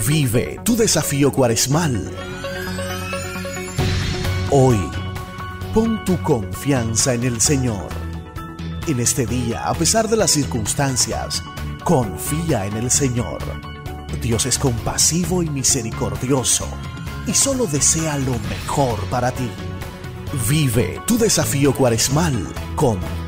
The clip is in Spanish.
Vive tu desafío cuaresmal. Hoy, pon tu confianza en el Señor. En este día, a pesar de las circunstancias, confía en el Señor. Dios es compasivo y misericordioso y solo desea lo mejor para ti. Vive tu desafío cuaresmal con